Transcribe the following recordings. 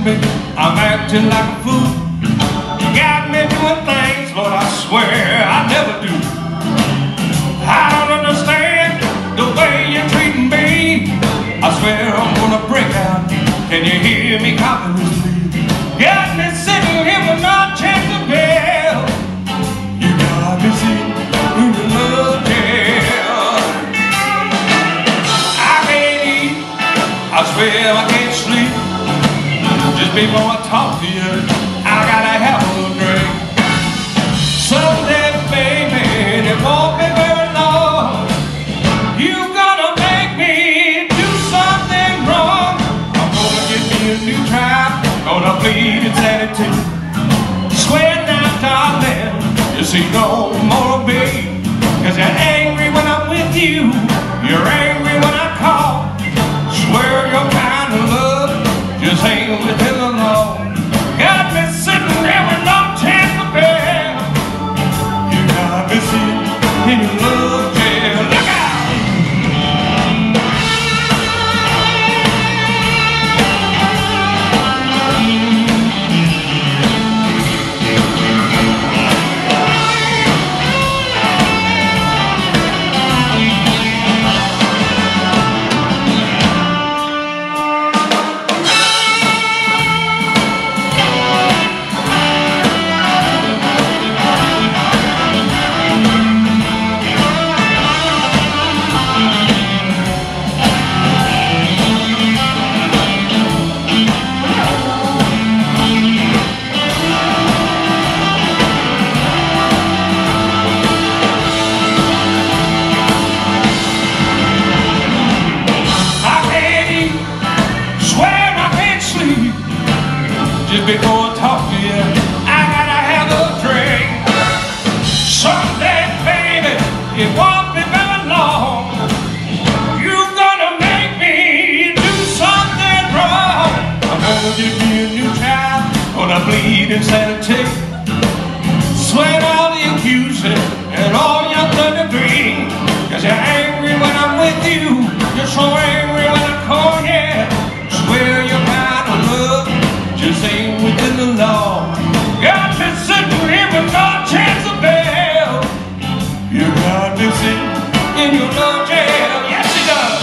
me I'm acting like a fool. You got me doing things, Lord, I swear I never do. I don't understand the way you're treating me. I swear I'm gonna break out. Can you hear me calling this plea? Got me sitting here with no chance to bail. You got me sitting in the love jail. I can't eat, I swear I can't sleep. Just before I talk to you, I gotta have a little drink. Someday, baby, it won't be very long. You gonna make me do something wrong. I'm gonna give me a new trial, gonna plead insanity. Swear now, darling, you see no more of me. 'Cause you're angry when I'm with you, you're angry when I call. Swear your kind of love just ain't within the law. Got me sitting there with no chance to bear. You got me sitting in your love jail. Look out! Just before I talk to you, I gotta have a drink. Someday, baby, it won't be very long. You're gonna make me do something wrong. I'm gonna give you a new child, gonna bleed insanity. Swear all the accusing and all your thunder dream. 'Cause you're angry when I'm with you, you're so angry when I call, yeah. Swear your kind of love just ain't within the law. Got me sitting here with no chance of bail. You got me sitting in your love jail. Yes, it does.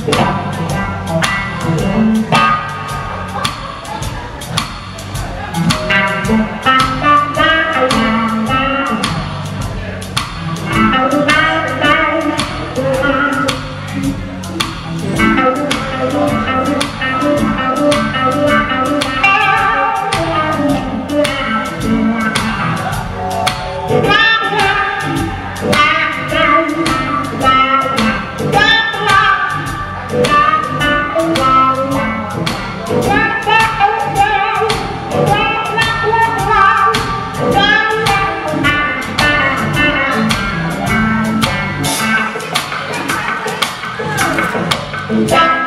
Yeah.